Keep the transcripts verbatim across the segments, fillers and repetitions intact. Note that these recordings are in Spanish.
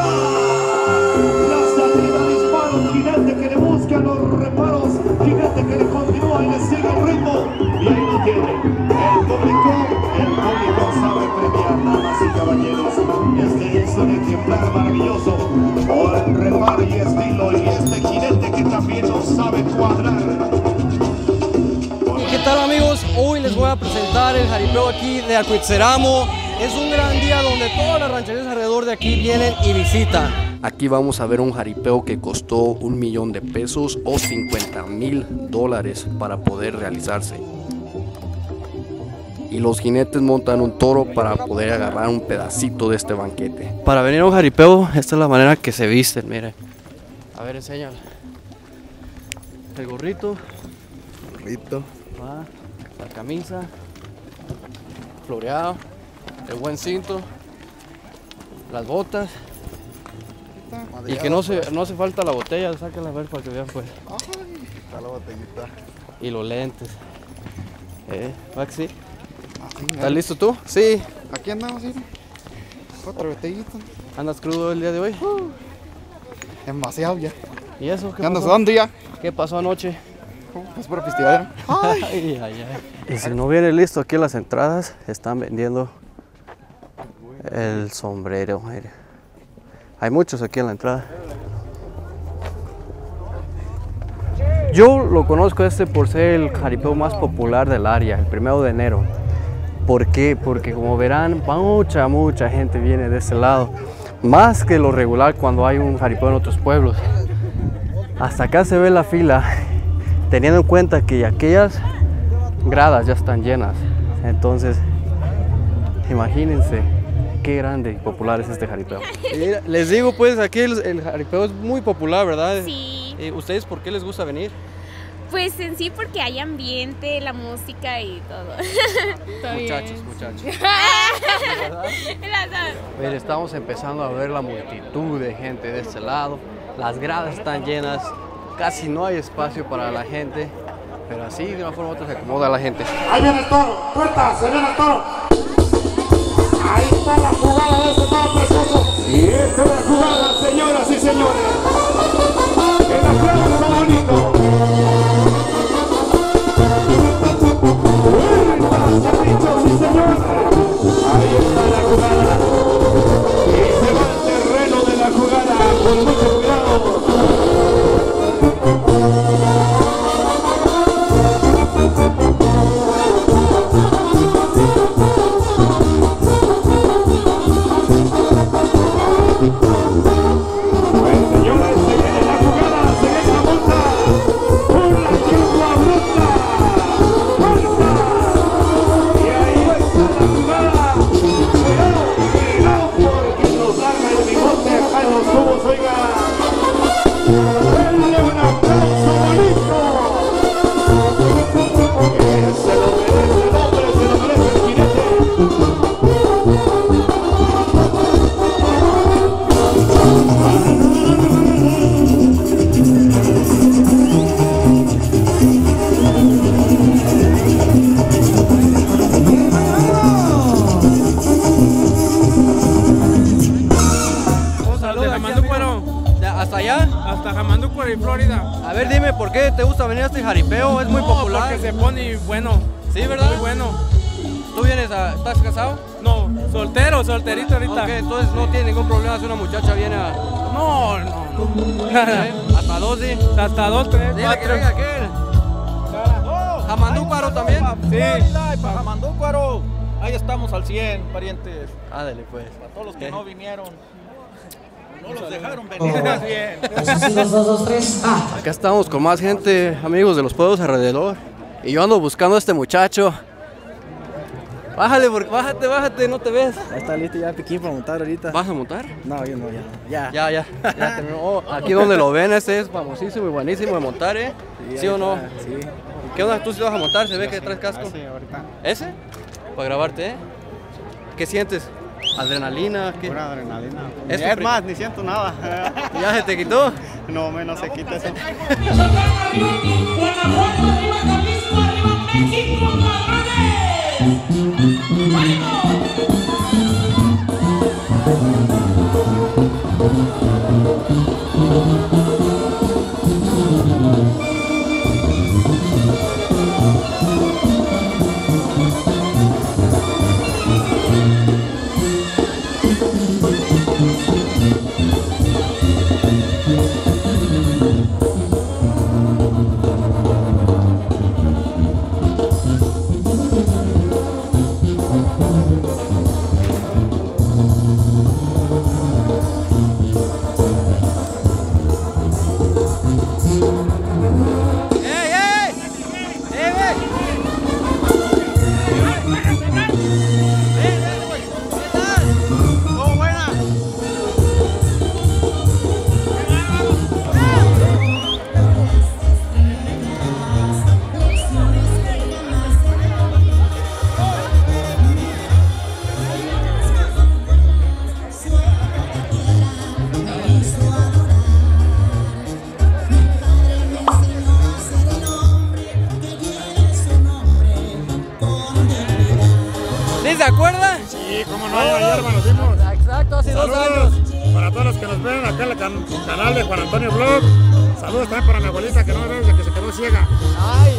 La salida disparo, jinete que le busca los reparos, jinete que le continúa y le sigue el ritmo. Y ahí lo tiene. El público, el público sabe premiar, damas y caballeros. Este es un ejemplar maravilloso, buen reparo y estilo. Y este jinete que también lo sabe cuadrar. ¿Qué tal, amigos? Hoy les voy a presentar el jaripeo aquí de Acuitzeramo. Es un gran día donde todas las rancherías alrededor de aquí vienen y visitan. Aquí vamos a ver un jaripeo que costó un millón de pesos o cincuenta mil dólares para poder realizarse. Y los jinetes montan un toro para poder agarrar un pedacito de este banquete. Para venir a un jaripeo, esta es la manera que se visten, miren. A ver, enséñalo. El gorrito. Gorrito. Ah, la camisa, floreado, el buen cinto, las botas y que no, se, no hace falta la botella, sáquenla a ver para que vean pues. Ay, está la botellita. Y los lentes. ¿Eh? ¿Va que sí? Así, ¿Estás listo tú? Sí. Aquí andamos, ¿sí? Cuatro botellitas. ¿Andas crudo el día de hoy? Uh, demasiado ya. ¿Y eso? ¿Qué ¿Andas pasó? dónde ya? ¿Qué pasó anoche? Es por festival. Ay, ay, ay. Y si no viene listo, aquí en las entradas están vendiendo el sombrero. Mire. Hay muchos aquí en la entrada. Yo lo conozco este por ser el jaripeo más popular del área, el primero de enero. ¿Por qué? Porque como verán, mucha, mucha gente viene de ese lado. Más que lo regular cuando hay un jaripeo en otros pueblos. Hasta acá se ve la fila. Teniendo en cuenta que aquellas gradas ya están llenas, entonces imagínense qué grande y popular es este jaripeo. Les digo pues, aquí el, el jaripeo es muy popular, ¿verdad? Sí. Eh, ¿Ustedes por qué les gusta venir? Pues en sí porque hay ambiente, la música y todo. Muchachos, muchachos. ¿Verdad? Mira, estamos empezando a ver la multitud de gente de este lado. Las gradas están llenas. Casi no hay espacio para la gente, pero así de una forma u otra se acomoda la gente. Ahí viene el toro, puerta, se viene el toro. Ahí está la jugada de ese toro precioso. Y esta es la jugada, señoras y señores. El aplauso bonito. Puertas, dichos y señores. Ahí está la jugada. Y se va al terreno de la jugada con mucho cuidado. ¿Hasta allá? Hasta Jamandúcuaro y Florida. A ver, dime, ¿por qué te gusta venir a este jaripeo? Es muy No, popular. porque se pone bueno. Sí, ¿verdad? Muy bueno. ¿Tú vienes a... ¿Estás casado? No, soltero, solterito ahorita. Ok, entonces no tiene ningún problema si una muchacha viene a... No, no, no. Hasta dos, sí. Hasta dos, tres, Dile que cuatro. venga aquel. ¿Jamandúcuaro también? Sí. Para Jamandúcuaro. Ahí estamos al cien, parientes. Ándale, pues. Para todos los que ¿Qué? no vinieron. No los dejaron venir. Bien. dos, dos, dos, tres. Ah. Acá estamos con más gente, amigos de los pueblos alrededor. Y yo ando buscando a este muchacho. Bájale, porque bájate, bájate, no te ves. Ahí está listo ya Piquín para montar ahorita. ¿Vas a montar? No, yo no, ya. Ya. Ya, ya. ya terminó. Oh, aquí donde lo ven, este es famosísimo y buenísimo de montar, ¿eh? ¿Sí, ¿Sí o no? Está, sí. ¿Qué onda? ¿Tú sí vas a montar? Se ve que traes casco. Ah, sí, ahorita. ¿Ese? Para grabarte, ¿eh? ¿Qué sientes? ¿Adrenalina? ¿Qué? Pura adrenalina. ¿Es Es tu más, ni siento nada. ¿Ya se te quitó? No, menos se quita eso. ¿Se acuerdan? Sí, cómo no, ayer nos vimos. Exacto, hace dos años. Para todos los que nos ven acá en el can canal de Juan Antonio Vlog. Saludos también para mi abuelita que no ve desde que se quedó ciega. Ay.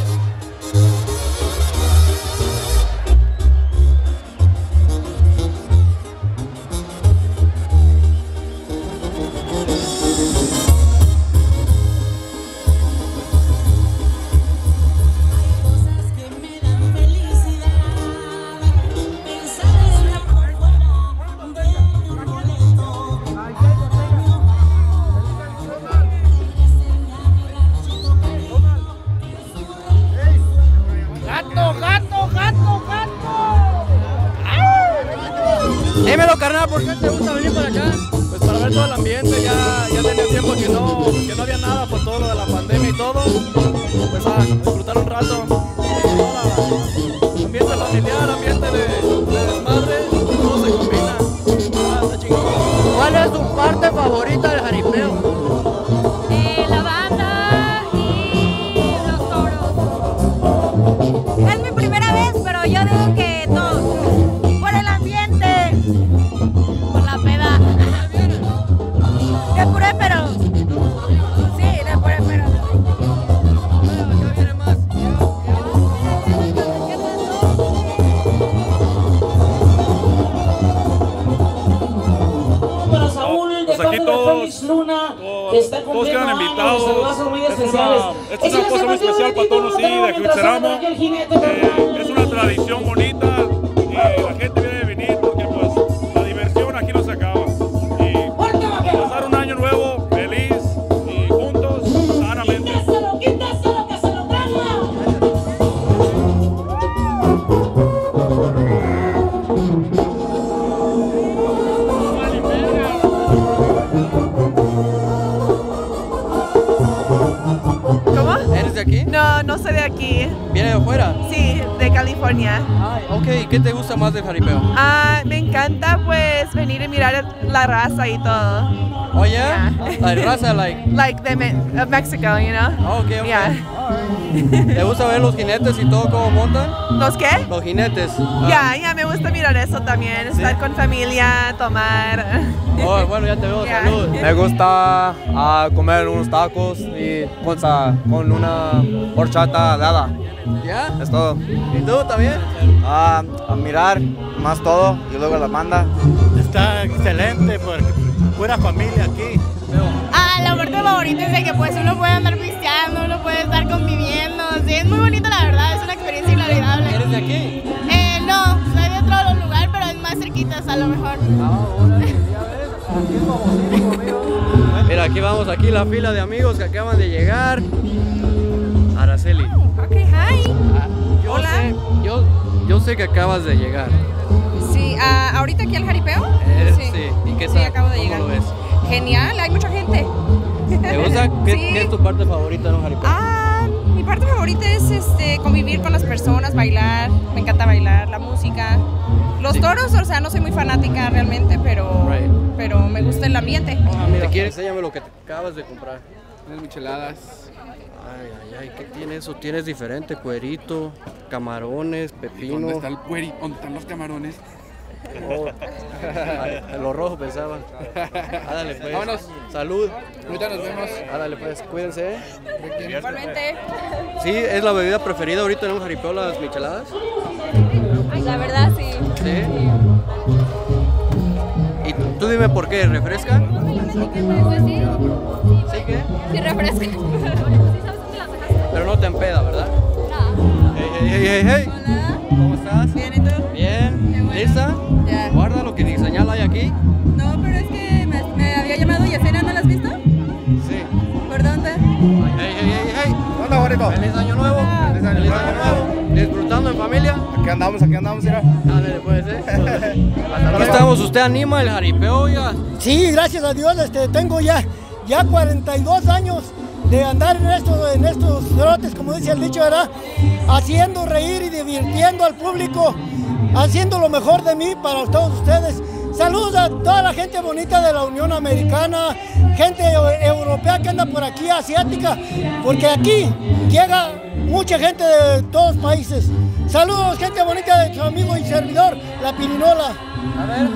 Dímelo, carnal, ¿por qué te gusta venir para acá? Pues para ver todo el ambiente, ya, ya tenía tiempo que no, que no había nada por todo lo de la pandemia y todo. Pues a disfrutar un rato. Ambiente familiar, ambiente de, de desmadre, todo se combina. Ah, está chingón. ¿Cuál es tu parte favorita del jaripeo? Eh, la banda y los toros. Es mi primera vez, pero yo digo que todo. Por el ambiente, por la peda. De puré, pero. Sí, de puré, pero. Para Saúl, de Pues aquí parte de todos- Félix Luna, todos- que está todos cumpliendo quedan años, invitados. saludazos muy Es una- especiales. es una cosa muy especial para todos los hijos de Cuitzeramo. Eh, es una tradición bonita y la gente debe de venir porque pues la diversión aquí no se acaba. Y pasar un año nuevo feliz y juntos, sanamente. Quítaselo, quítaselo, que se lo traiga. ¿Cómo? ¿Eres de aquí? No, no soy de aquí. ¿Viene de afuera? Sí, de California. Ay, ok, ¿qué te gusta más del jaripeo? Ah, me encanta pues venir y mirar la raza y todo. Oh, yeah? Yeah. La raza, like. Like the Me of Mexico, you know? Oh, ok, ok. Yeah. ¿Te gusta ver los jinetes y todo cómo montan? ¿Los qué? Los jinetes. Ah. Ya, ya me gusta mirar eso también, estar con familia, tomar. Oh, bueno, ya te veo, Ya. salud. Me gusta ah, comer unos tacos y con, sa- con una horchata dada. ¿Ya? Es todo. ¿Y tú también? Ah, a mirar más todo y luego la banda. Está excelente, porque pura familia aquí. Ah, la parte favorita es de que pues uno puede andar pisteando, uno puede estar conviviendo. Sí, es muy bonito la verdad, es una experiencia inolvidable. ¿Eres de aquí? Eh, no, soy de otro lugar, pero es más cerquitas a lo mejor. Ah, órale, ya ves, aquí es famosísimo, amigo. Mira, aquí vamos, aquí la fila de amigos que acaban de llegar. Araceli. Ok, hi. ah, yo Hola. sé, yo, yo sé que acabas de llegar. Sí, ah, ahorita aquí al jaripeo. Eh, sí. ¿Y qué Sí, tal? acabo de ¿Cómo llegar. lo ves? Genial, hay mucha gente. ¿Te gusta? ¿Qué, Sí. qué es tu parte favorita de un jaripeo? Ah, mi parte favorita es este, convivir con las personas, bailar. Me encanta bailar, la música. Los Sí. toros, o sea, no soy muy fanática realmente, pero, Right. pero me gusta el ambiente. Ah, mira, ¿quieres? Enséñame lo que te acabas de comprar. Unas micheladas. Ay, ay, ay, ¿qué tiene eso? Tienes diferente, cuerito, camarones, pepino. ¿Dónde está el pueri? ¿Dónde están los camarones? Oh, ay, lo rojo pensaba. Ándale pues. Vámonos. Salud. Ahorita nos vemos. Ándale pues, cuídense. Igualmente. Sí, es la bebida preferida ahorita en un jaripeo, las micheladas. La verdad sí. Sí. Y tú dime por qué, ¿refresca? ¿Sí qué? Sí, refresca. Pero no te empeda, ¿verdad? No. Hey, hey, hey, hey, hey. Hola. ¿Cómo estás? Bien, ¿y tú? Bien. Elsa, Ya. guarda lo que ni señal hay aquí. No, pero es que me, me había llamado Yacena, ¿no la has visto? Sí. ¿Por dónde? Hey, hey, hey, hey. Hola, bonito. Feliz año nuevo. Feliz año Feliz nuevo. año nuevo. Disfrutando en familia. Aquí andamos, aquí andamos, mira. Dale, puede ser. Aquí estamos, ¿usted anima el jaripeo, oiga? Sí, gracias a Dios, este, tengo ya, ya cuarenta y dos años de andar en estos, en estos trotes, como dice el dicho, ¿verdad? Haciendo reír y divirtiendo al público, haciendo lo mejor de mí para todos ustedes. Saludos a toda la gente bonita de la Unión Americana, gente europea que anda por aquí, asiática, porque aquí llega mucha gente de todos los países. Saludos, gente bonita de su amigo y servidor, La Pirinola. A ver.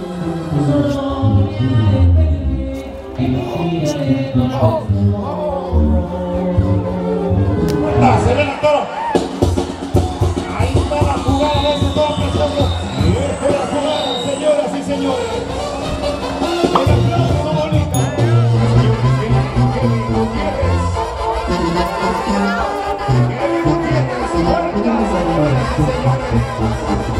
Ah, se ven a todos. Ahí está la jugada de ese toque, toque. Esta es la jugada, señoras y señores. El aplauso bonito. Kevin Gutiérrez. Kevin Gutiérrez, vuelta, señoras y señores.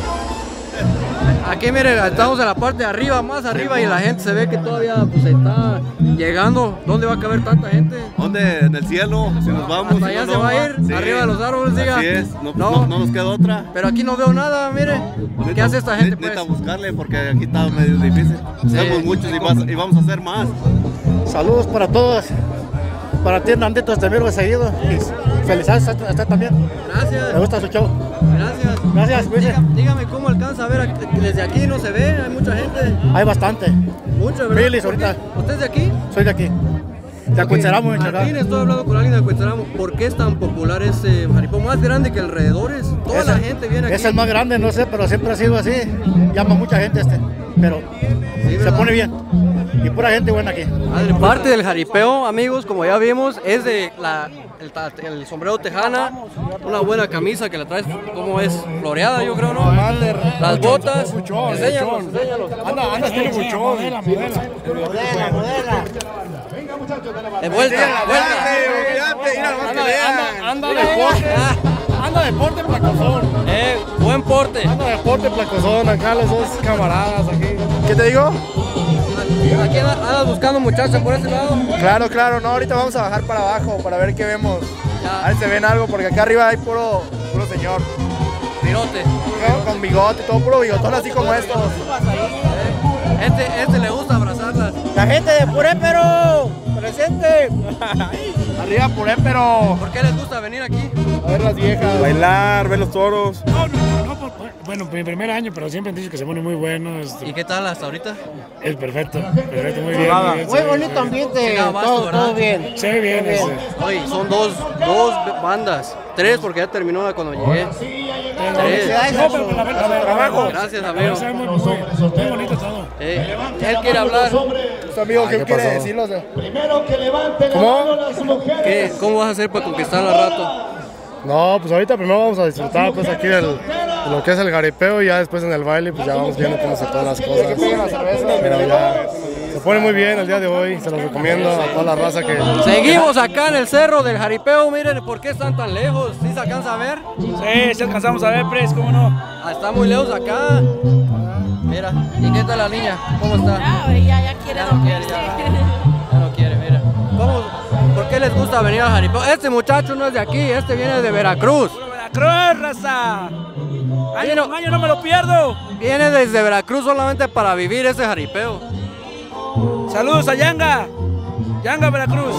Aquí miren, estamos en la parte de arriba, más arriba, y la gente se ve que todavía pues está llegando. ¿Dónde va a caber tanta gente? ¿Dónde? En el cielo, si nos vamos. Hasta si allá no, se no. va a ir, Sí. arriba de los árboles, diga. Así es, no, No. no, no nos queda otra. Pero aquí no veo nada, mire. ¿Qué hace esta gente, pues? Neta buscarle, porque aquí está medio difícil. Somos muchos y, vas- y vamos a hacer más. Saludos para todos. Para ti, Nandito, te miro seguido. Y felicidades a usted también. Gracias. Me gusta su show. Gracias. Gracias, cuídese. Dígame, dígame cómo alcanza a ver, aquí- desde aquí no se ve, hay mucha gente. Hay bastante. Mucho, ¿verdad? Miles ¿Por qué? ahorita. ¿Usted es de aquí? Soy de aquí. De Acuetzeramo, Martín, Michoacán. estoy hablando con alguien de Acuetzeramo. ¿Por qué es tan popular ese jaripeo? Más grande que alrededores. Toda Es la el- gente viene aquí. Es el más grande, no sé, pero siempre ha sido así. Llama mucha gente este. Pero se ¿verdad? pone bien. Y pura gente buena aquí. Madre, parte del jaripeo, amigos, como ya vimos, es de la, el, ta- el sombrero tejana, una buena camisa que la traes, como es? Floreada, yo creo, ¿no? Las botas. Enséñalos, enséñalos. Anda, anda, tiene mucho. Modela, modela. De vuelta, vuelta. Anda, anda deporte. Anda deporte placozón. Eh, buen porte. Anda deporte placozón. Acá los dos camaradas aquí. ¿Qué te digo? Aquí andas andas buscando muchachas por ese lado. Claro, claro, no, ahorita vamos a bajar para abajo para ver qué vemos. Ya. A ver si ven algo, porque acá arriba hay puro, puro señor. Virote. Con bigote, todo puro bigotón así como estos. Este, este le gusta abrazarlas. La gente de Purépero, presente. Arriba Purépero. ¿Por qué les gusta venir aquí? A ver las viejas. Bailar, ver los toros. No, no, no, por- bueno, mi primer año, pero siempre han dicho que se pone muy bueno. Este, ¿Y qué tal hasta ahorita? es perfecto, perfecto, muy bien. Muy, bien, Muy se ve bonito bien. ambiente, Llega abasto, todo, ¿verdad? todo bien. Se ve bien, ese. Oye, son dos, dos bandas. Tres porque ya terminó cuando llegué. Tres. No, pero la verdad, la verdad, Trabajo. Gracias, la amigo. verdad, se ve muy, muy, muy bonito todo. Eh, él quiere hablar. Tus amigos, ¿qué quiere decirlos? Primero que levanten la ¿Cómo? mano las mujeres. ¿Qué? ¿Cómo vas a hacer para conquistar al rato? No, pues ahorita primero vamos a disfrutar pues aquí del, de lo que es el jaripeo y ya después en el baile pues ya vamos viendo cómo se todas las cosas. Pero ya se pone muy bien el día de hoy, se los recomiendo a toda la raza que... Seguimos acá en el cerro del jaripeo. Miren, ¿por qué están tan lejos? ¿Sí se alcanza a ver? Sí, sí alcanzamos a ver, Pres, ¿cómo no? Ah, está muy lejos acá. Mira, ¿y qué tal la niña? ¿Cómo está? Ah, ya, ya quiere Ya no quiere, ya. Ya no quiere, mira. ¿Cómo? ¿Por qué les gusta venir al jaripeo? Este muchacho no es de aquí, este viene de Veracruz. Veracruz, raza. Año Vino- con año no me lo pierdo. Viene desde Veracruz solamente para vivir ese jaripeo. Saludos a Yanga. Yanga, Veracruz.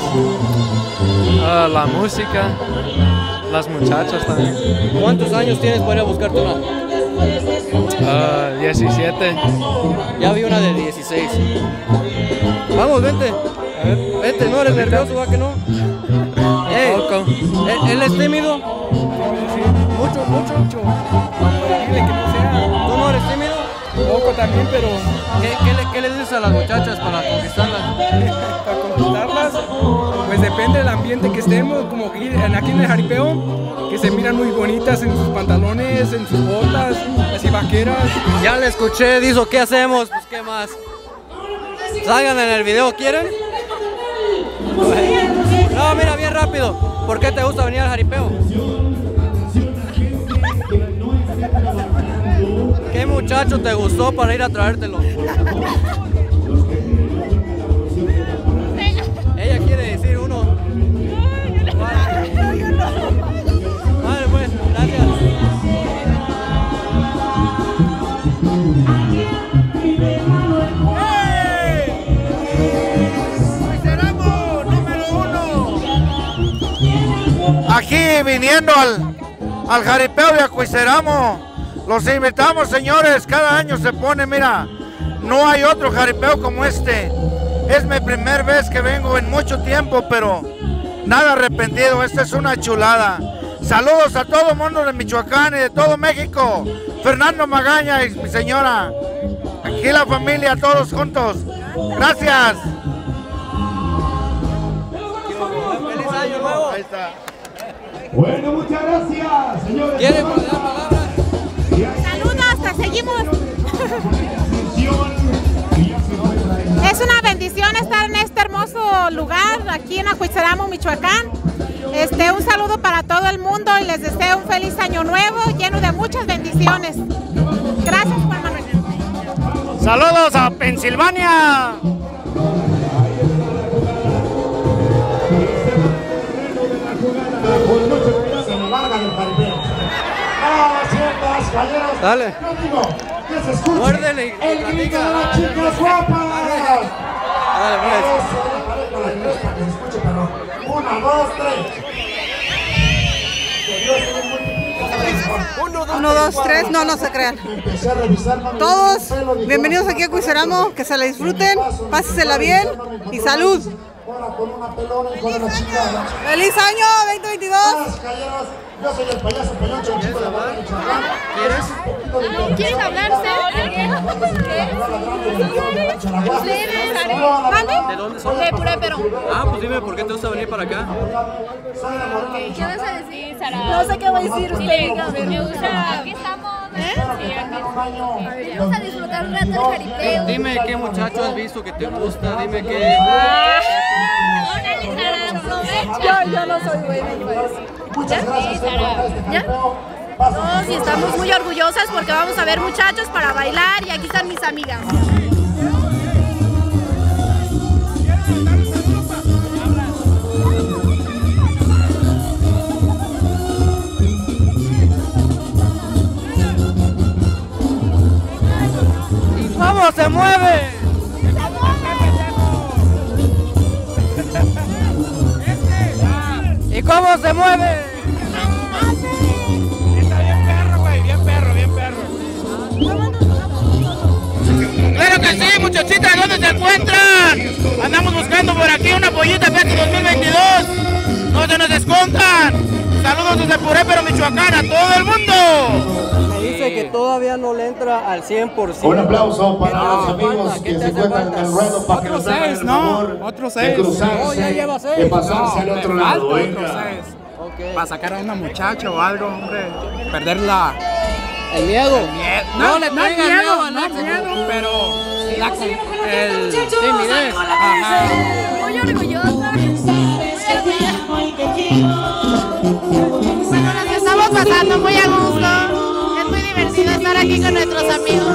Ah, la música, las muchachas también. ¿Cuántos años tienes para ir a buscarte una? Ah, diecisiete. Ya vi una de dieciséis. Vamos, vente. Vente, no eres nervioso, ¿va que no? Ey, ¿él, él es tímido? Mucho, mucho. Dile que no sea. ¿Tú no eres tímido? Poco también, pero ¿Qué, qué le, qué le dices a las muchachas para conquistarlas? para conquistarlas, pues depende del ambiente que estemos, como aquí en, aquí en el jaripeo, que se miran muy bonitas en sus pantalones, en sus botas, así vaqueras. Ya le escuché, dijo, ¿qué hacemos? Pues, ¿qué más? Salgan en el video, ¿quieren? No, mira, bien rápido. ¿Por qué te gusta venir al jaripeo? ¿Qué, mu- muchacho te gustó para ir a traértelo? Ella quiere decir uno. Vale, pues, gracias. Aquí viniendo al, al jaripeo de Acuiceramo, los invitamos, señores. Cada año se pone, mira, no hay otro jaripeo como este. Es mi primera vez que vengo en mucho tiempo, pero nada arrepentido. Esta es una chulada. Saludos a todo el mundo de Michoacán y de todo México. Fernando Magaña y mi señora. Aquí la familia, todos juntos. Gracias. ¡Feliz año nuevo! Ahí está. Bueno, muchas gracias, señores. ¿Quieren dar palabras? Saludos, te seguimos. Es una bendición estar en este hermoso lugar, aquí en Acuiceramo, Michoacán. Este, un saludo para todo el mundo y les deseo un feliz año nuevo, lleno de muchas bendiciones. Gracias, Juan Manuel. Saludos a Pensilvania. Dale. Muérdele. El grito de las chicas guapas. Dale, pues. Una, dos, tres. Uno, dos, tres, no, no se crean. Todos, bienvenidos aquí a Acuiceramo, que se la disfruten, pásensela bien y salud. ¡Feliz año veinte veintidós! Yo soy el payaso Pelocho, el chico de la barra de Michoacán. ¿Quieres hablarse? ¿De dónde son? De Purépero. Ah, pues dime, ¿por qué te gusta venir para acá? ¿Qué vas a decir, Sara? No sé qué va a decir usted. Me gusta. Aquí estamos. ¿Eh? Sí, aquí. Me gusta disfrutar un rato el jaripeo. Dime qué muchacho has visto que te gusta, dime qué... Órale, Sara, aprovecha. Yo, yo no soy buena para eso. Muchas gracias, Sara. ¿Ya? No, sí, estamos muy orgullosas porque vamos a ver muchachos para bailar y aquí están mis amigas. ¿Cómo se mueve? ¿Y cómo se mueve? Está bien perro, güey, bien perro, bien perro. Claro que sí, muchachitas, ¿dónde se encuentran? Andamos buscando por aquí una pollita Peti dos mil veintidós. No se nos escondan. Saludos desde Purépero, Michoacán, a todo el mundo. Me dice que todavía no le entra al cien por ciento. Un aplauso para los amigos que se encuentran en el ruedo para que nos hagan el favor Otro de seis. cruzarse, No, ya lleva seis. de pasarse al No, otro me lado. falta otro Venga. seis. Para sacar a una muchacha o algo, hombre. Perderla. El miedo. El miedo. No, No, le no es tengan miedo, miedo al no es éxito. miedo, pero la, el timidez. Ajá. Muy orgullosa. Bueno, nos estamos pasando muy a gusto. Es muy divertido estar aquí con nuestros amigos.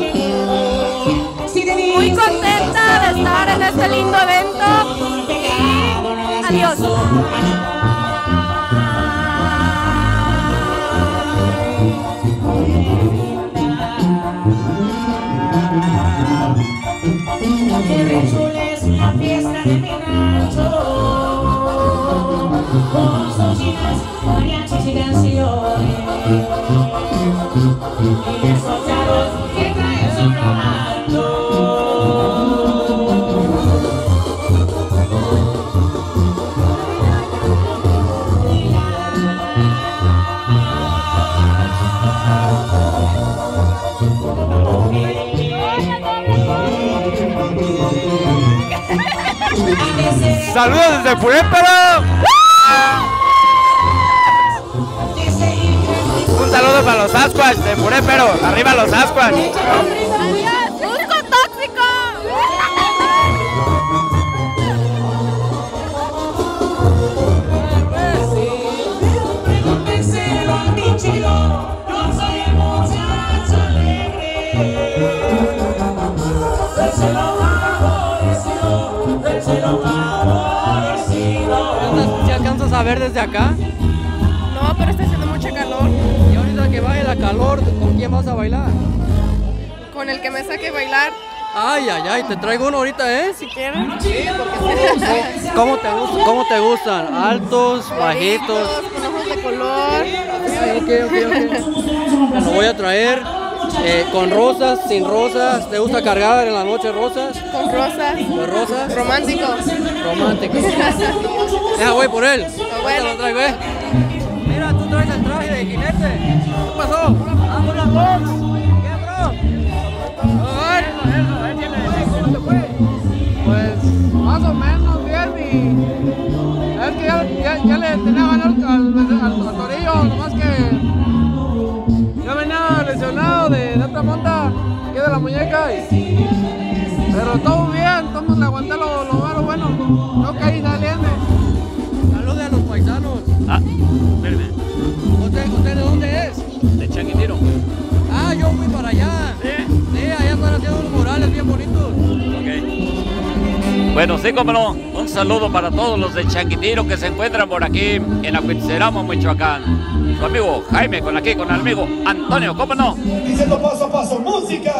Muy contenta de estar en este lindo evento. Y adiós. Es la fiesta de mi rancho, con socinas, mariachis y canciones, y esos charros que traen son robando. Saludos desde Purépero. Un saludo para los Sasquatch de Purépero. Arriba los Sasquatch. ¡Busco tóxico! Yo soy el muchacho alegre. ¿Sí alcanzas a ver desde acá? No, pero está haciendo mucho calor. Y ahorita que baje la calor, ¿con quién vas a bailar? Con el que me saque bailar. Ay, ay, ay, te traigo uno ahorita, ¿eh? Si quieren. Sí, porque ¿Cómo te gustan? ¿Cómo te gustan? ¿Altos, bajitos? Con ojos de color. Ok, ok, ok. Lo voy a traer eh, con rosas, sin rosas. ¿Te gusta cargar en la noche rosas? Con rosas. ¿Con rosas? Romántico. Romántico. Deja, voy por él. Ahorita lo traigo, ¿eh? Mira, tú traes el traje de jinete. ¿Qué pasó? ¡Vámonos, vos! ¿Qué, bro? Pues más o menos bien, y es que ya, ya, ya le tenía ganas al, al, al, al torillo, nomás que yo venía lesionado de, de otra monta aquí de la muñeca, y, pero todo bien, todo le aguanté lo, lo malo bueno, no caí saliendo. Saludos a los paisanos. Ah, espérame. ¿Usted, ¿Usted de dónde es? De Changuitiro. Ah, yo fui para allá. ¿Sí? Sí, allá están haciendo unos murales bien bonitos. Ok. Bueno, sí, cómo no. Un saludo para todos los de Changuitiro que se encuentran por aquí en Acuitzeramo, Michoacán. Su amigo Jaime, con aquí, con el amigo Antonio, cómo no. Diciendo paso a paso, música.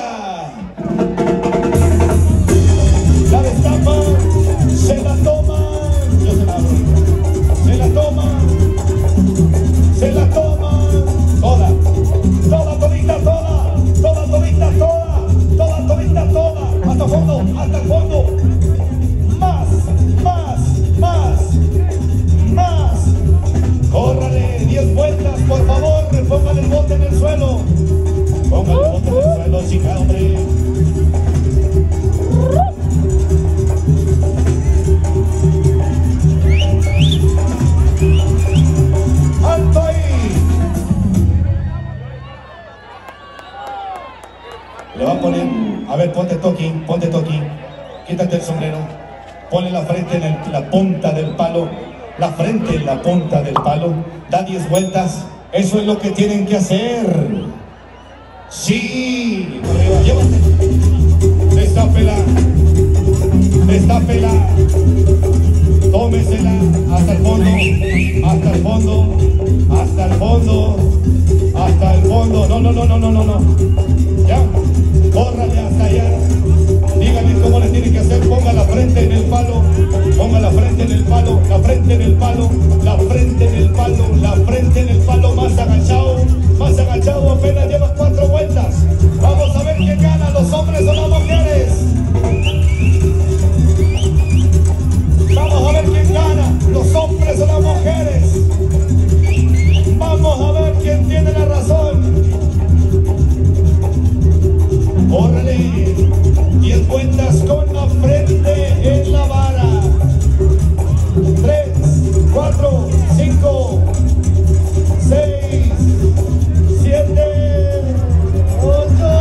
La destapa, se la toma, yo se la abro. Se la toma, se la toma, toda, toda, todita, toda, toda, todita, toda, toda, todita, toda, hasta el fondo, hasta el fondo. Más, más, más, más. Córrale diez vueltas, por favor, póngale el bote en el suelo. Póngale el bote en el suelo, chica, hombre. ¡Alto ahí! Le va a poner, a ver, ponte toquín, ponte toquín. Quítate el sombrero. Ponle la frente en el, la punta del palo. La frente en la punta del palo. Da diez vueltas. Eso es lo que tienen que hacer. Sí. Arriba, llévate. Destápela. Destápela. Tómesela hasta el fondo. Hasta el fondo. Hasta el fondo. Hasta el fondo. No, no, no, no, no, no, no. Ya. Córrale hasta allá. Díganle cómo le tiene que hacer. Ponga la frente en el palo. Ponga la frente en el palo. La frente en el palo. La frente en el palo. La frente en el palo. Más agachado. Más agachado. Apenas lleva cuatro vueltas. Vamos a ver quién gana. ¿Los hombres o las mujeres? Vamos a ver quién gana. ¿Los hombres o las mujeres? Vamos a ver quién tiene la razón. Córrele. diez vueltas con la frente en la vara. tres, cuatro, cinco, seis, siete, ocho.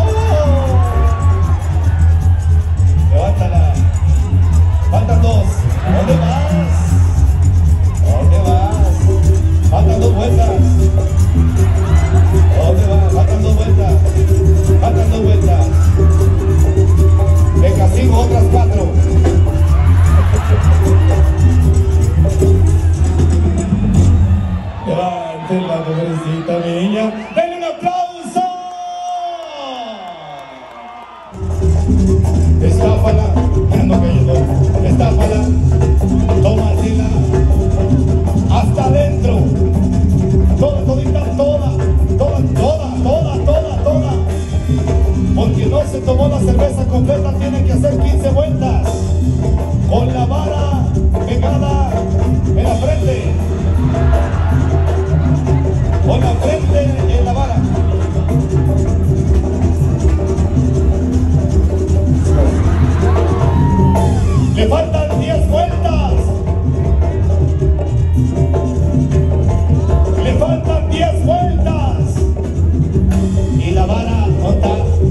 Levántala. Faltan dos. ¿Dónde vas? ¿Dónde vas? Faltan dos vueltas. ¿Dónde vas? Faltan dos vueltas. Faltan dos vueltas. Me castigo otras cuatro. Levanten la pobrecita niña. ¡Denle un aplauso! Destápala. Ando cayendo. Destápala. Tómatela. Hasta adentro. Toda, todita, toda. Toda, toda, toda, toda, toda. Porque no se tomó la cerveza completa, tiene que hacer quince vueltas. Con la vara pegada en la frente. Con la frente en la vara. Le faltan diez vueltas. Le faltan diez vueltas. Y la vara no está.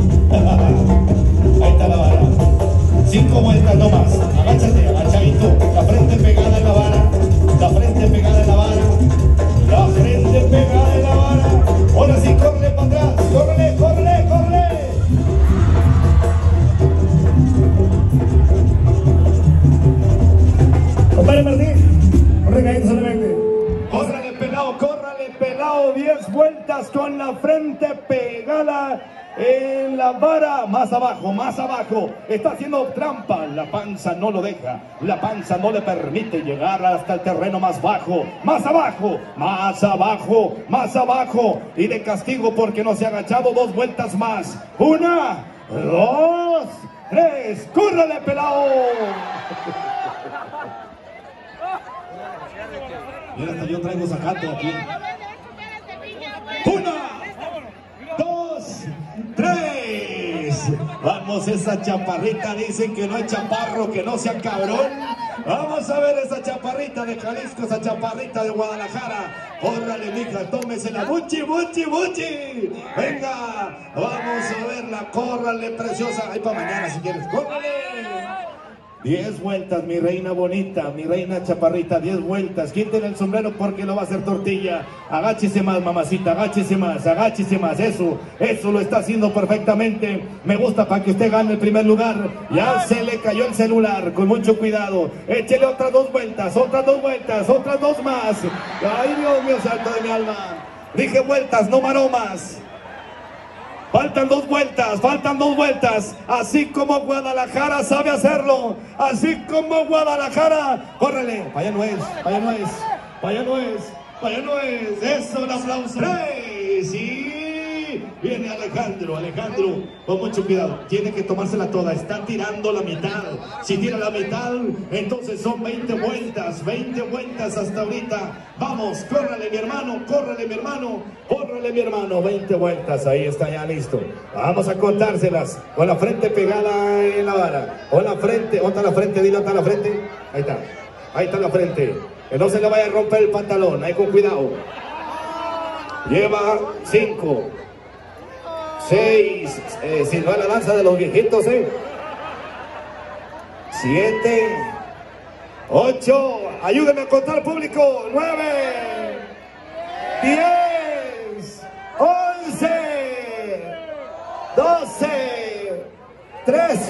Ahí está la vara. Cinco vueltas nomás. Agáchate, agachadito. La frente pegada en la vara. La frente pegada en la vara. La frente pegada en la vara. vueltas con la frente pegada en la vara, más abajo, más abajo, está haciendo trampa, la panza no lo deja, la panza no le permite llegar hasta el terreno más bajo, más abajo, más abajo, más abajo, y de castigo porque no se ha agachado, dos vueltas más, una, dos, tres, ¡córrele, pelao! Mira, hasta yo traigo sacate aquí. Una, dos, tres. Vamos, esa chaparrita, dicen que no es chaparro, que no sea cabrón. Vamos a ver esa chaparrita de Jalisco, esa chaparrita de Guadalajara. Órale, mija, tómesela, buchi, buchi, buchi. Venga, vamos a verla, córrale, preciosa. Ahí para mañana si quieres, córrale. Diez vueltas, mi reina bonita, mi reina chaparrita, diez vueltas. Quítale el sombrero porque lo va a hacer tortilla. Agáchese más, mamacita, agáchese más, agáchese más. Eso, eso lo está haciendo perfectamente. Me gusta para que usted gane el primer lugar. Ya se le cayó el celular, con mucho cuidado. Échele otras dos vueltas, otras dos vueltas, otras dos más. Ay, Dios mío, santo de mi alma. Dije vueltas, no maromas. Faltan dos vueltas, faltan dos vueltas, así como Guadalajara sabe hacerlo, así como Guadalajara, córrele, para allá no es, para allá no es, para allá no es, para allá no es, eso, un aplauso, tres, y viene Alejandro, Alejandro, con mucho cuidado, tiene que tomársela toda, está tirando la mitad, si tira la mitad, entonces son veinte vueltas, veinte vueltas hasta ahorita, vamos, córrele mi hermano, córrele mi hermano, córrele mi hermano, veinte vueltas, ahí está ya listo, vamos a contárselas, con la frente pegada en la vara, con la frente, ¿dónde está la frente? Dile, ¿dónde está la frente? Ahí está, ahí está la frente, que no se le vaya a romper el pantalón, ahí con cuidado, lleva cinco, seis, eh, si no es la danza de los viejitos, eh. Siete, ocho, ayúdenme a contar público, nueve, diez, once, doce, trece,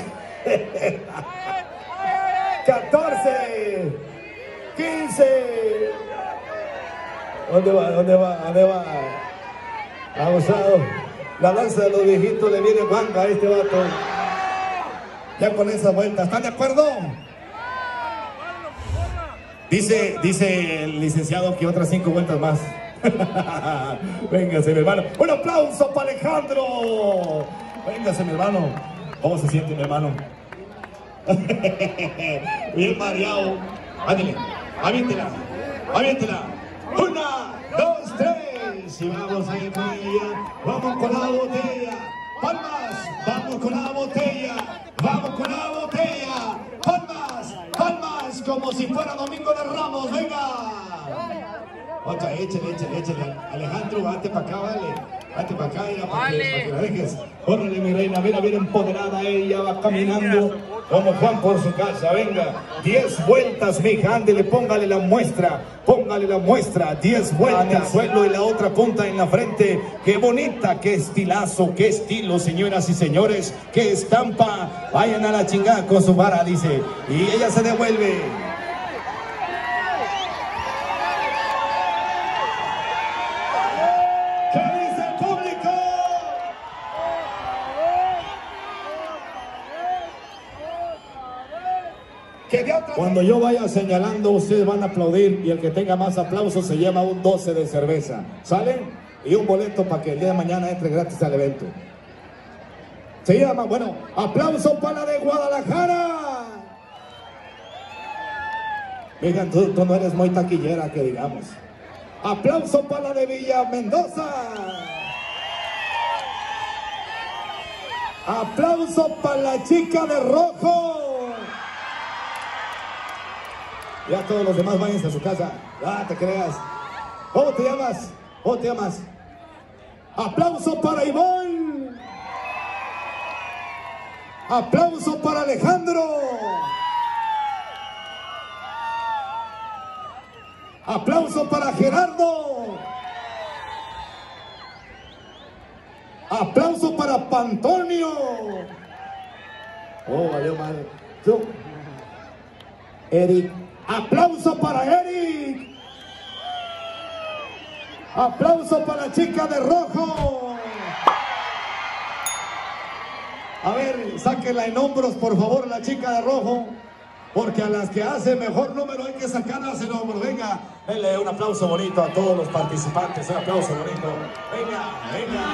catorce, quince. ¿Dónde va? ¿Dónde va? ¿Dónde va? Abusado. La danza de los viejitos le viene manga a este vato. Ya con esa vuelta, ¿están de acuerdo? Dice, dice el licenciado que otras cinco vueltas más. Véngase, mi hermano. Un aplauso para Alejandro. Véngase, mi hermano. ¿Cómo se siente, mi hermano? Bien mareado. Ándale, aviéntela, aviéntela. Una, dos, tres. Y vamos a ir con ella. Vamos con la botella. Palmas, vamos con la botella. Vamos con la botella. Palmas, palmas, como si fuera Domingo de Ramos. Venga. Otra, échale, échale, échale. Alejandro, vate para acá, vale. Vate para acá, ya, para, que, para que la dejes. Órale, mi reina, mira, bien empoderada ella, va caminando como Juan por su casa. Venga, diez vueltas, mija, ándele, póngale la muestra, póngale la muestra. Diez vueltas en el suelo y la otra punta en la frente. Qué bonita, qué estilazo, qué estilo, señoras y señores. Qué estampa. Vayan a la chingada con su vara, dice. Y ella se devuelve. Cuando yo vaya señalando, ustedes van a aplaudir y el que tenga más aplausos se lleva un doce de cerveza. ¿Sale? Y un boleto para que el día de mañana entre gratis al evento. Se llama, bueno, aplauso para la de Guadalajara. Vengan, tú, tú no eres muy taquillera, que digamos. Aplauso para la de Villa Mendoza. Aplauso para la chica de rojo. Ya todos los demás vayan a su casa. Ya te creas. ¿Cómo te llamas? ¿Cómo te llamas? Aplauso para Ivonne. Aplauso para Alejandro. Aplauso para Gerardo. Aplauso para Pantonio. Oh, valió madre. Tú. Eric. Aplauso para Eric. Aplauso para la chica de rojo. A ver, sáquenla en hombros, por favor, la chica de rojo. Porque a las que hacen mejor número hay que sacarlas en hombros. Venga, denle un aplauso bonito a todos los participantes. Un aplauso bonito. Venga, venga.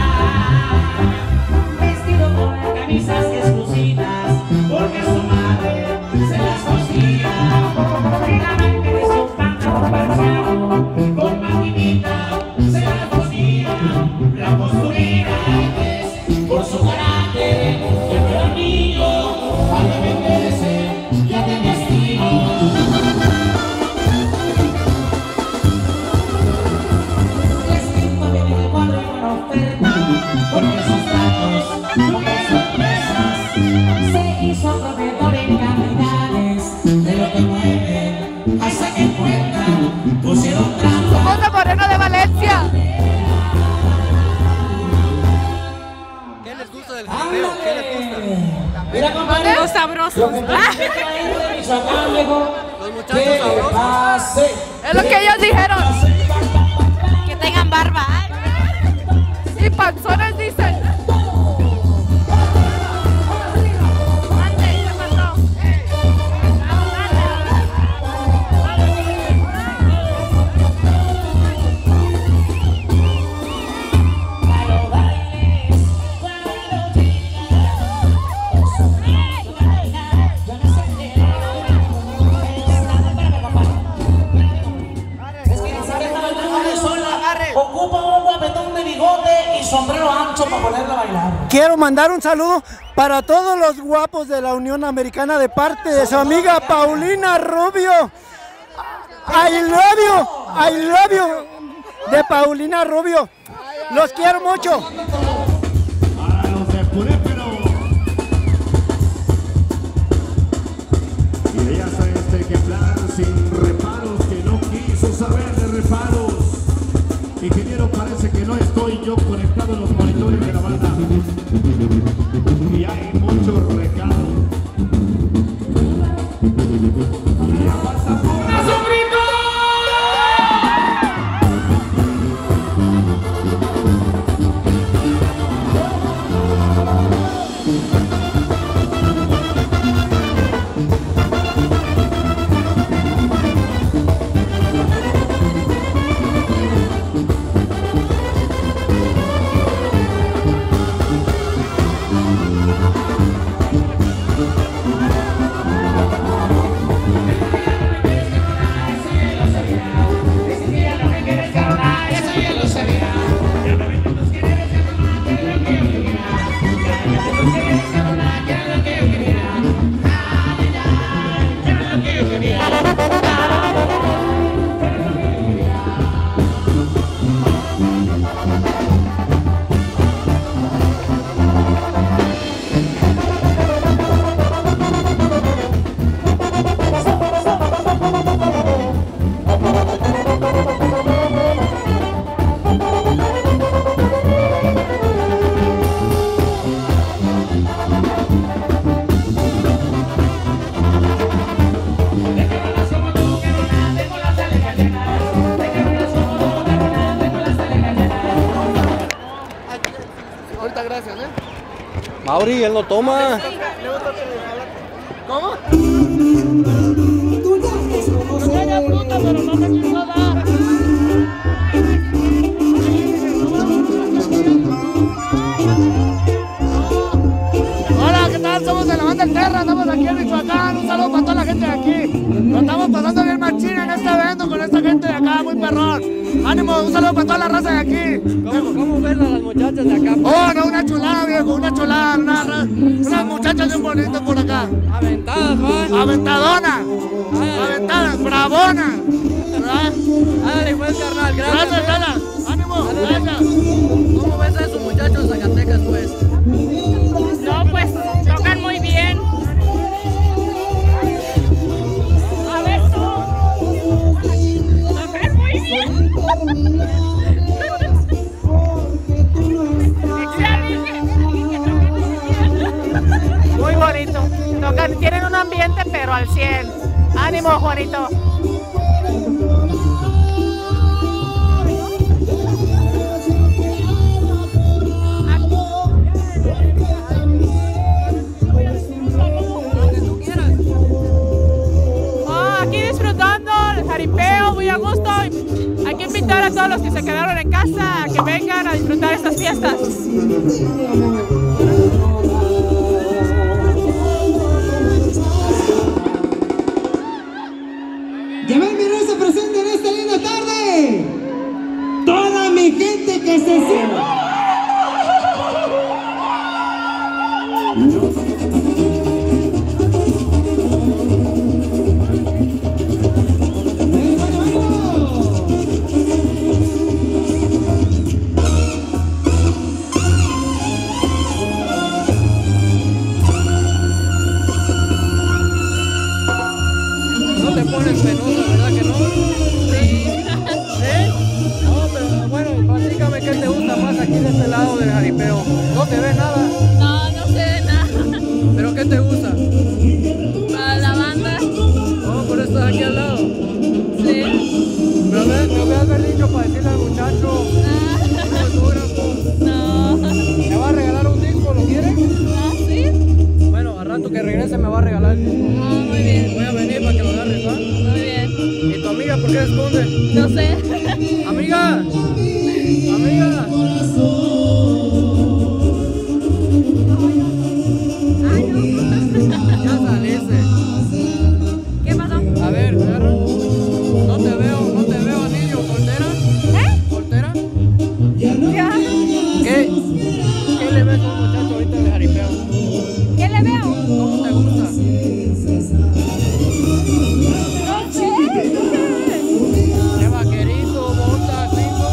Vestido con camisas exclusivas, porque su madre se las cosía. Finalmente de su pantalón parciado, con maquinita se las cosía. La costurera es por su carácter, que no era niño, al defenderse ya tenía estilo. Les digo que en el cuadro hay buena oferta, porque sus datos no hay sorpresas. Se hizo proveedor en cantidades de lo que mueven, hasta que encuentran, pusieron trampa. Somos de Moreno de Valencia. ¿Qué les gusta del jaripeo? ¿Qué les gusta? Mira, compadre, Los sabrosos. lo que pasa es que ahí de Michoacán, viejo, Los muchachos sabrosos. pase. Es lo que ellos dijeron. Que tengan barba. Y panzones dicen. Ocupa un guapetón de bigote y sombrero ancho para ponerla a bailar. Quiero mandar un saludo para todos los guapos de la Unión Americana de parte de su amiga Paulina Rubio. I love you, I love you, de Paulina Rubio. Los quiero mucho. Para los de Purépero. Y ahí está este ejemplar sin reparos, que no quiso saber de reparos. Ingeniero, parece que no estoy yo conectado en los monitores de la banda. Y hay muchos recados. Y ya pasa por... Mauri, él no toma. ¿Cómo? Ella fruta, pero no me quiso dar. Hola, ¿qué tal? Somos de la banda El Terra, estamos aquí en Michoacán. Un saludo para toda la gente de aquí. Nos estamos pasando bien machín en este evento con esta gente de acá, muy perrón. Ánimo, un saludo para toda la raza de aquí. ¿Cómo, cómo ven a las muchachas de acá? Oh, no, una chulada, viejo, una chulada. Una, unas muchachas bien bonitas por acá. Aventadas, va. Aventadona. Aventadas, bravona. ¿Verdad? Ándale, pues, carnal, gracias. Gracias, eh. gracias. Ánimo, gracias. ¿Cómo ves a esos muchachos de Zacatecas, pues? No, pues, tocan muy bien. A ver tú. Tocan muy bien. Muy bonito. Tocan, tienen un ambiente, pero al cien. Ánimo, Juanito. todos los que se quedaron en casa a que vengan a disfrutar estas fiestas. Que ven mi raza presente en esta linda tarde. Toda mi gente que se sienta. Pones penosa, ¿verdad que no? Sí. ¿Sí? No, pero bueno, platícame qué te gusta más aquí de este lado del jaripeo. ¿No te ves nada? No, no se ve nada. ¿Pero qué te gusta? Para la banda. Oh, por eso estás aquí al lado. Sí. Pero me, me hubieras haber dicho para decirle al muchacho un autógrafo. No. ¿Me va a regalar un disco? ¿Lo quieres? Ah, sí. Bueno, al rato que regrese me va a regalar el disco. Ah, muy bien. Voy a venir para que lo agarres, ¿va? Muy bien. ¿Y tu amiga por qué se esconde? No sé. ¡Amiga! ¡Amiga! Ay, no. Ya saliste. ¿Qué pasó? A ver, agarra. No te veo, no te veo, niño. ¿Soltera? ¿Eh? ¿Soltera? Ya. ¿Qué? ¿Qué le ves a un muchacho ahorita de jaripeo? ¿Qué le veo? ¿Cómo te gusta? No sé. ¿Qué vaquerito, bota, cinco?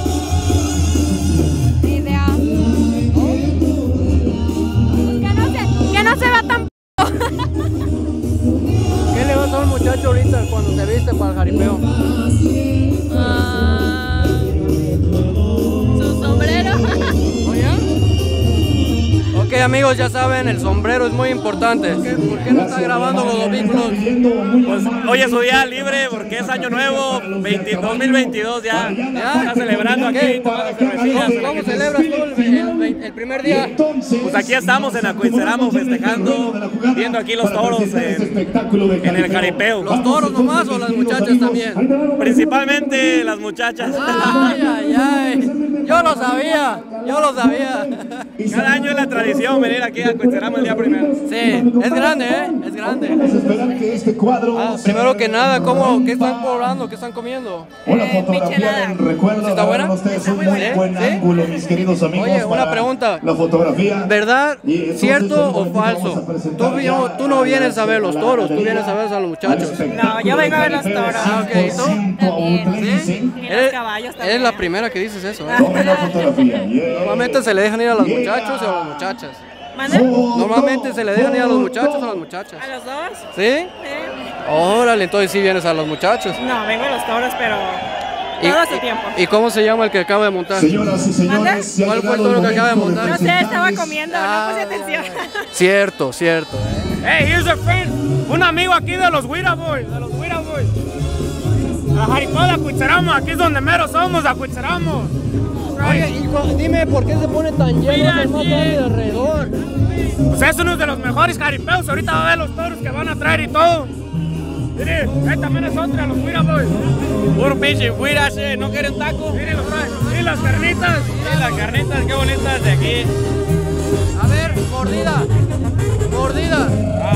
Ni idea. Pues que no se, que no se va tan. ¿Qué le vas a un muchacho ahorita cuando te viste para el jaripeo? Ah, su sombrero. Ok, amigos, ya saben, el sombrero es muy importante. ¿Por qué, por qué no está grabando los vehículos? Pues hoy es su día libre porque es año nuevo, veinte, dos mil veintidós ya. ¿Ya? Está celebrando aquí. ¿Qué? tomando cervecillas. ¿Cómo celebras tú el, el- el primer día? Pues aquí estamos en Acuiceramo festejando, viendo aquí los toros en, en el jaripeo. ¿Los toros nomás o las muchachas también? Principalmente las muchachas. Ay, ay, ay. Yo lo sabía, yo lo sabía. Cada año es la tradición venir aquí a Acuiceramo el día primero. Sí, es grande, ¿eh? Es grande. Vamos a esperar que este cuadro. Ah, primero que nada, ¿cómo, ¿qué están probando? ¿Qué están comiendo? Una fotografía en recuerdo. ¿Está buena? Ustedes un muy ¿Sí? buen ¿Sí? ángulo, mis queridos amigos. Oye, una para pregunta. La fotografía. ¿Verdad? Y entonces, ¿Cierto en un o momentito falso? vamos a presentar Tú, vi- ya tú no vienes a ver los la toros, tú ganadería, vienes a ver a los muchachos. No, yo vengo a ver los toros. Ah, ok. ¿Y tú? ¿Sí? Eres, eres la primera que dices eso, ¿eh? Tome la fotografía. Yeah. Normalmente se le dejan ir a los muchachos o a las muchachas. Normalmente se le dejan ir a los muchachos o a las muchachas. ¿A los dos? ¿Sí? Sí. Órale, entonces sí vienes a los muchachos. No, vengo a los toros, pero ¿Y, todo su tiempo. ¿Y cómo se llama el que acaba de montar? Señoras y señores, se ha ¿cuál fue el llegado toro el que acaba de momento montar? No sé, estaba comiendo, no puse atención. Cierto, cierto. Hey, here's a friend. Un amigo aquí de los Huira Boys, de los Huira Boys. La jaripeo de Acuiceramo, aquí es donde mero somos, Acuiceramo. Oye, y cu- dime por qué se pone tan lleno, es el más grande de alrededor. Pues es uno de los mejores jaripeos, ahorita va a ver los toros que van a traer y todo. Mire, ahí también es otra, los Huira Boys. Puro pinche Huira, sí, ¿no quieren taco? Mire, los trae. Y las carnitas. Y las carnitas, qué bonitas de aquí. A ver, mordida, mordida.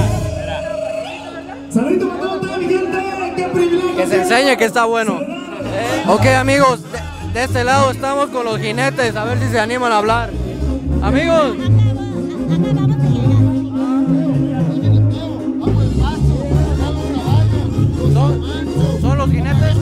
Saludito para toda mi gente. Qué privilegio. Que se enseñe que está bueno. Ok, amigos, de, de este lado estamos con los jinetes, a ver si se animan a hablar. Amigos. ¿Son, son los jinetes?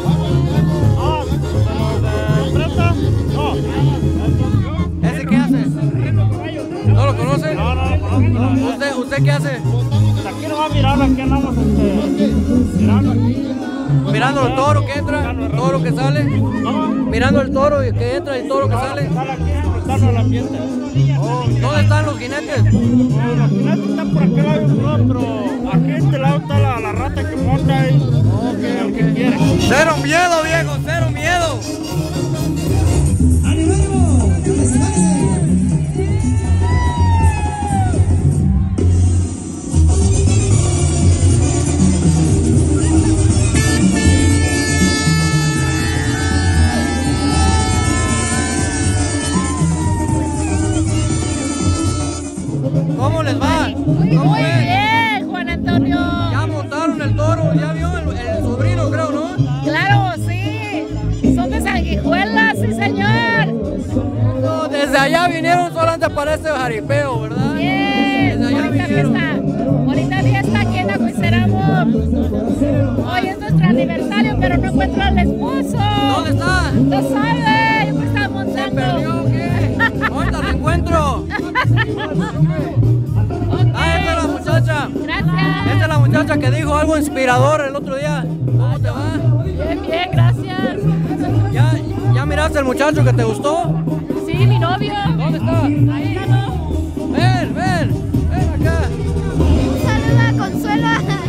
¿Ese qué hace? ¿No lo conoce? No, no lo conozco. ¿Usted, ¿Usted qué hace? Aquí no va a mirar, aquí andamos este, mirando aquí. Mirando el toro que entra, todo lo que sale. Mirando el toro que entra y todo lo que sale. Sale aquí disfrutando el ambiente. Oh, ¿dónde están los jinetes? Los jinetes están por aquel lado, no, pero aquí a este lado está la, la rata que monta ahí. Okay, el okay. que quiere. Cero miedo, viejo, cero miedo. Muy bien, Juan Antonio. Ya montaron el toro, ya vio el, el sobrino, creo, ¿no? Claro, sí. Son de Sanguijuela, sí, señor. No, desde allá vinieron solamente para este jaripeo, ¿verdad? Bien, Desde allá bonita vinieron. fiesta. Bonita fiesta aquí en Acuiceramo. Hoy es nuestro aniversario, pero no encuentro al esposo. ¿Dónde está? No sabe, yo me estaba montando. ¿Se perdió o qué? Ahorita lo encuentro. Ah, esta es la muchacha. Gracias. Esta es la muchacha que dijo algo inspirador el otro día. ¿Cómo te va? Bien, bien, gracias. ¿Ya, ya miraste el muchacho que te gustó? Sí, mi novio. ¿Dónde está? Ahí ganó. Ven, ven, ven acá. Un saludo a Consuelo.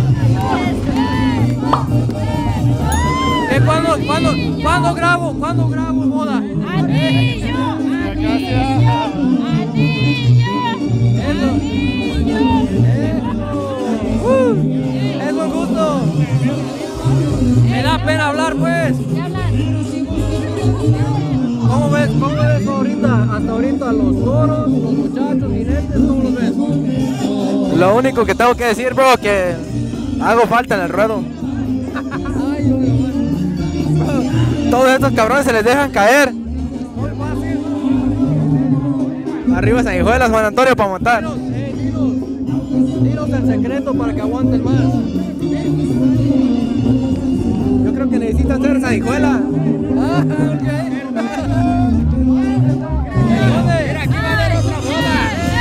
¿Qué, cuándo, cuándo, ¿Cuándo grabo? ¿Cuándo grabo boda? Anillo, anillo, anillo, Eso. anillo. Uh, es un gusto. Me da pena hablar, pues. ¿Cómo ves, cómo ves ahorita, hasta ahorita los toros, los muchachos, jinetes, cómo los ves? Lo único que tengo que decir, bro, que hago falta en el ruedo. Todos estos cabrones se les dejan caer. Arriba Sanguijuelas, Juan Antonio, para montar. Dinos, eh, dinos, dinos el secreto para que aguanten más. Yo creo que necesitan ser Sanguijuela. Ah, ok. Mira, aquí va a haber otra boda.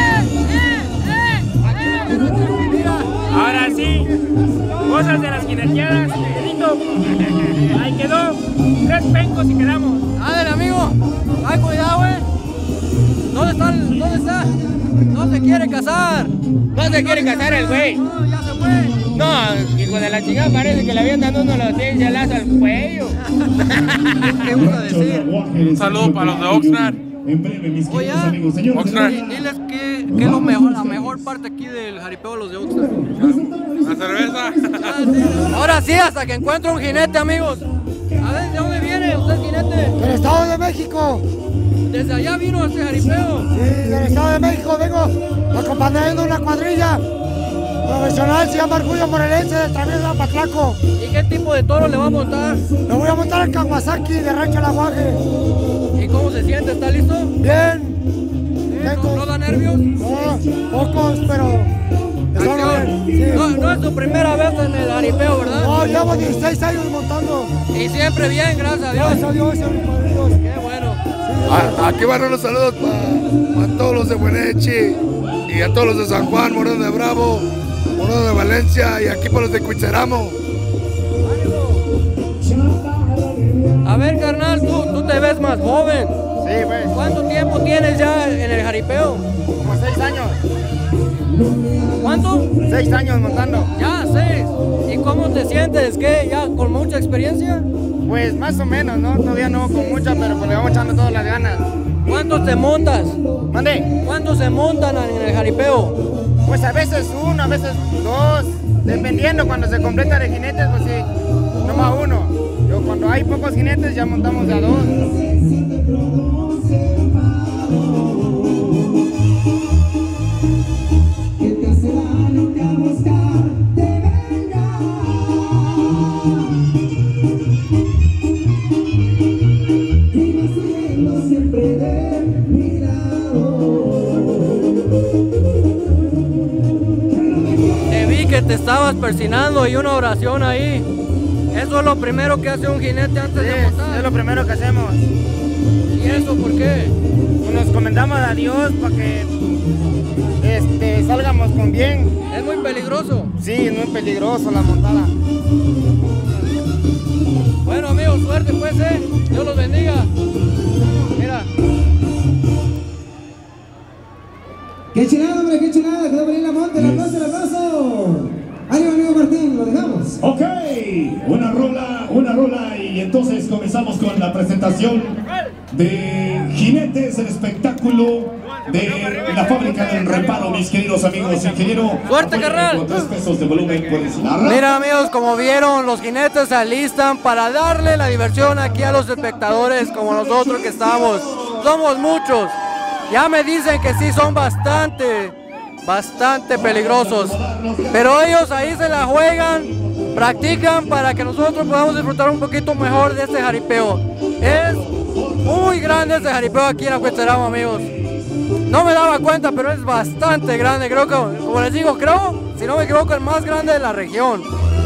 Mira, ahora sí, cosas de las jineteadas, Miguelito. Ahí quedó, tres pencos y quedamos. Ándale, amigo. Ay, cuidado, güey. ¿Dónde está? el- ¿Dónde está? No se quiere casar. No se quiere casar el güey. No, ya se fue. No, hijo de la chingada, parece que le habían dado uno los diez lazo al cuello. ¿Qué gusta decir? Un saludo para los de Oxnard. En breve, mis Oye, queridos amigos. Señores, Oxnard. Y diles qué, qué es lo mejor, la mejor parte aquí del jaripeo de los de Oxnard. La cerveza. Ahora sí, hasta que encuentro un jinete, amigos. A ver, ¿de dónde viene usted, jinete? Del Estado de México. Desde allá vino este jaripeo. Sí, del Estado de México vengo acompañando una cuadrilla profesional, se llama Orgullo Morelense del Travieso Apatlaco. ¿Y qué tipo de toro le va a montar? Lo voy a montar en Kawasaki de Rancho El Aguaje. ¿Y cómo se siente? ¿Está listo? Bien. ¿No, no da nervios? No, pocos, pero está bien. Sí. No, no es tu primera vez en el jaripeo, ¿verdad? No, llevo dieciséis años montando. Y siempre bien, gracias a Dios. Gracias a Dios, a mi Padre Dios. Qué bueno. A- Aquí van unos saludos para todos los de Buenechi y a todos los de San Juan, Moreno de Bravo, Moreno de Valencia y aquí para los de Cuitzeramo. A ver, carnal, tú, tú te ves más joven. Sí, pues, ¿Cuánto tiempo tienes ya en el jaripeo? como seis años. ¿Cuánto? Seis años montando. Ya, seis. ¿Y cómo te sientes? ¿Qué? ¿Ya con mucha experiencia? Pues más o menos, ¿no? Todavía no con mucha, pero pues le vamos echando todas las ganas. ¿Cuántos te montas? Mande. ¿Cuántos se montan en el jaripeo? Pues a veces uno, a veces dos. Dependiendo, cuando se completa de jinetes, pues sí, nomás uno. Yo cuando hay pocos jinetes ya montamos a dos. Te vi que te estabas persinando y una oración ahí. Eso es lo primero que hace un jinete antes Sí, de montar. es lo primero que hacemos. ¿Y eso por qué? Nos encomendamos a Dios para que este, salgamos con bien. Es muy peligroso. Sí, es muy peligroso la montada. Bueno, amigos, suerte pues, eh. Dios los bendiga. Mira. ¡Qué chulada, hombre! ¡Qué chulada! ¡Quedó por ahí la monte! ¡El aplauso, el aplauso! ¡Ánimo, amigo Martín! ¡Lo dejamos! Ok, una rola, una rola y entonces comenzamos con la presentación de Jinetes, el espectáculo de la fábrica del reparo, mis queridos amigos. Ingeniero, ¡Suerte, carnal! con tres pesos de volumen puedes narrar. Mira, amigos, como vieron, los jinetes se alistan para darle la diversión aquí a los espectadores como nosotros que estamos. Somos muchos. Ya me dicen que sí son bastante. bastante peligrosos. Pero ellos ahí se la juegan, practican para que nosotros podamos disfrutar un poquito mejor de este jaripeo. Es muy grande este jaripeo aquí en Acuetzeramo, amigos. No me daba cuenta, pero es bastante grande. Creo que, como les digo, creo, si no me equivoco, el más grande de la región.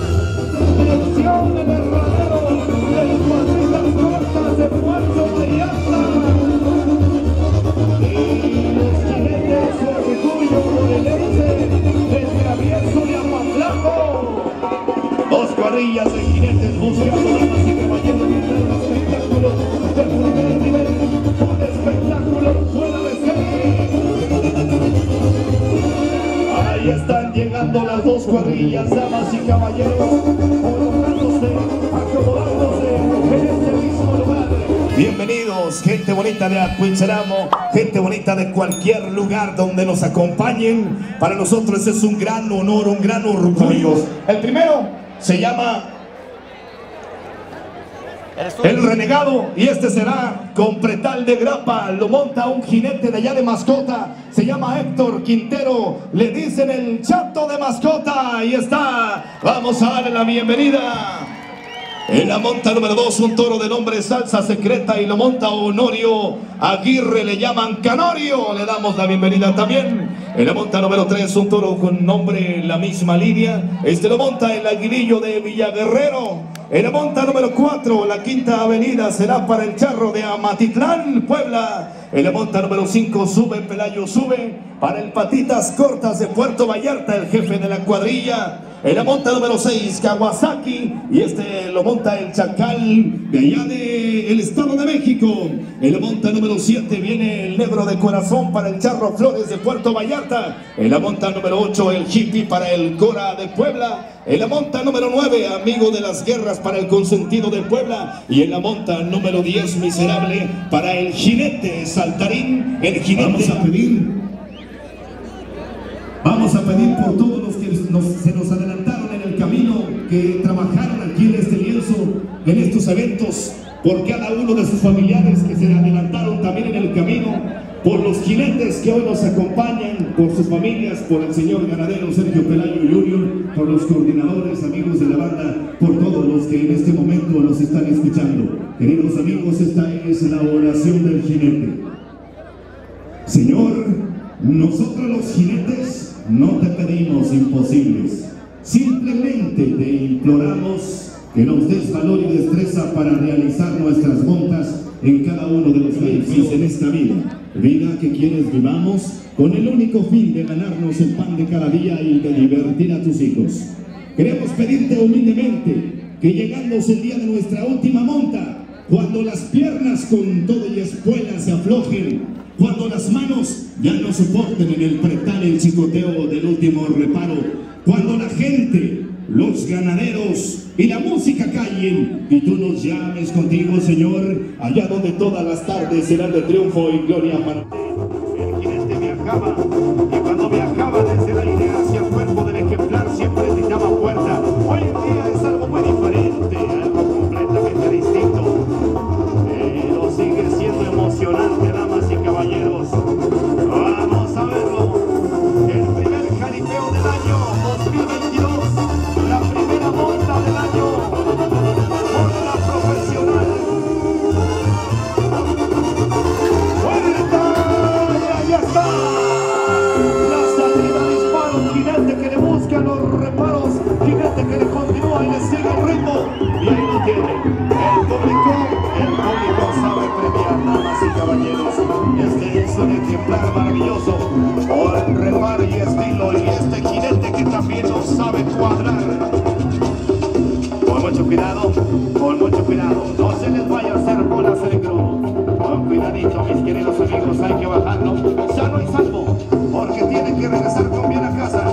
Dos cuadrillas de jinetes buscando damas y caballeros mientras el espectáculo de primer nivel, un espectáculo fuera de serie. Ahí están llegando las dos cuadrillas, damas y caballeros, colocándose, acomodándose en este mismo lugar. Bienvenidos, gente bonita de Acuetzeramo, gente bonita de cualquier lugar donde nos acompañen. Para nosotros es un gran honor, un gran orgullo. El primero se llama El Renegado y este será con pretal de grapa. Lo monta un jinete de allá de mascota, se llama Héctor Quintero, le dicen el Chato de mascota. Ahí está, vamos a darle la bienvenida. En la monta número dos, un toro de nombre Salsa Secreta y lo monta Honorio Aguirre, le llaman Canorio, le damos la bienvenida también. En la monta número tres, un toro con nombre La Misma Línea, este lo monta el Aguilillo de Villaguerrero. En la monta número cuatro, la Quinta Avenida será para el Charro de Amatitlán, Puebla. En la monta número cinco, sube Pelayo, sube para el Patitas Cortas de Puerto Vallarta, el jefe de la cuadrilla. En la monta número seis, Kawasaki, y este lo monta el Chacal de allá del Estado de México. En la monta número siete viene el Negro de Corazón para el Charro Flores de Puerto Vallarta. En la monta número ocho, el Hippie para el Cora de Puebla. En la monta número nueve, Amigo de las Guerras para el Consentido de Puebla. Y en la monta número diez, Miserable para el Jinete Saltarín. El jinete. Vamos a pedir Vamos a pedir por todos los que nos, se nos adelantaron en el camino, que trabajaron aquí en este lienzo, en estos eventos, por cada uno de sus familiares que se adelantaron también en el camino, por los jinetes que hoy nos acompañan, por sus familias, por el señor ganadero Sergio Pelayo Junior, por los coordinadores, amigos de la banda, por todos los que en este momento nos están escuchando. Queridos amigos, esta es la oración del jinete. Señor, nosotros los jinetes no te pedimos imposibles, simplemente te imploramos que nos des valor y destreza para realizar nuestras montas en cada uno de los países en esta vida, vida que quieres vivamos con el único fin de ganarnos el pan de cada día y de divertir a tus hijos. Queremos pedirte humildemente que llegándose el día de nuestra última monta, cuando las piernas con todo y espuelas se aflojen, cuando las manos ya no soporten en el pretal el chicoteo del último reparo, cuando la gente, los ganaderos y la música callen y tú nos llames contigo, Señor, allá donde todas las tardes serán de triunfo y gloria para ti. El jinete viajaba y cuando viajaba desde la idea hacia el cuerpo del ejemplar siempre gritaba puerta. Hoy en día es algo muy diferente, algo completamente distinto, pero sigue siendo emocionante, damas y caballeros. Vamos a verlo. El primer jaripeo del año dos mil veintidós, la primera monta del año por la profesional. ¡Fuerza! ¡Y ahí está! La salida disparo, jinete que le busca los reparos, jinete que le continúa y le sigue el ritmo. Y ahí lo tiene. El público, el público sabe premiar, damas y caballeros. Este es un ejemplar maravilloso, con reparo y estilo, y este jinete que también nos sabe cuadrar. Con mucho cuidado, con mucho cuidado, no se les vaya a hacer bolas en el grupo. Con cuidadito, mis queridos amigos, hay que bajarlo sano y salvo, porque tiene que regresar con bien a casa.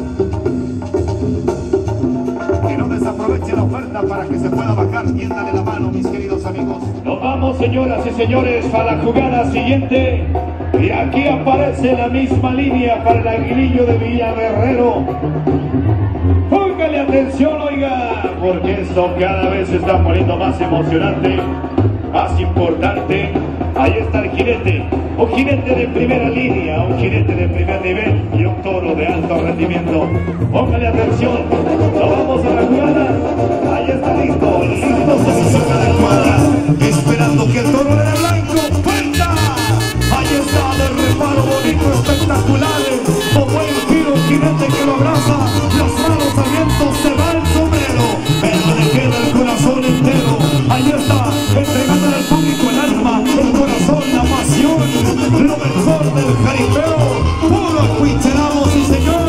Que no desaproveche la oferta para que se pueda bajar. Tiéndale la mano, mis queridos amigos. Nos vamos, señoras y señores, a la jugada siguiente. Y aquí aparece La Misma Línea para el Aguilillo de Villaguerrero. Póngale atención, oiga, porque esto cada vez se está poniendo más emocionante, más importante. Ahí está el jinete, un jinete de primera línea, un jinete de primer nivel y un toro de alto rendimiento. Póngale atención, lo vamos a la jugada. Ahí está listo, listo, posición a la cuadra, esperando que el toro le dé blanco. ¡Cuenta! Ahí está, de reparo bonito, espectacular. Con buen giro, un jinete que lo abraza, las manos al viento, se va el sombrero, pero le queda el corazón entero. Ahí está, entregándole al público el alma, el corazón, la pasión, lo mejor del jaripeo, puro Acuitzeramo, sí señor.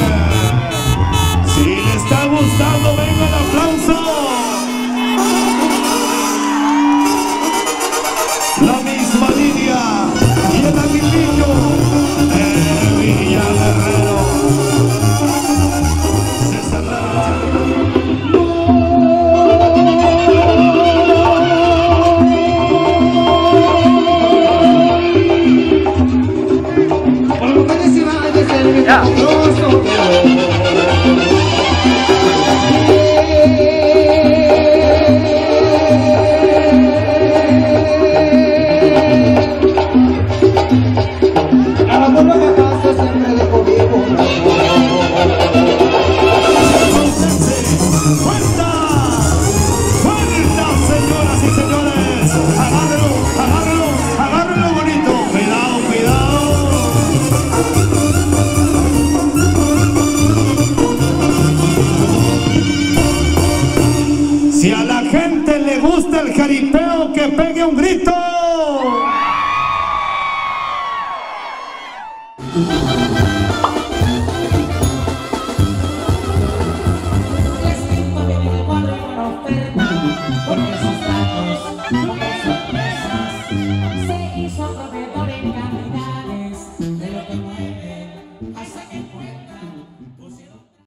Si le está gustando, venga el aplauso. La misma línea y el aguilillo de Villa Guerrero. César Lara. Ya. Si a la gente le gusta el jaripeo, que pegue un grito.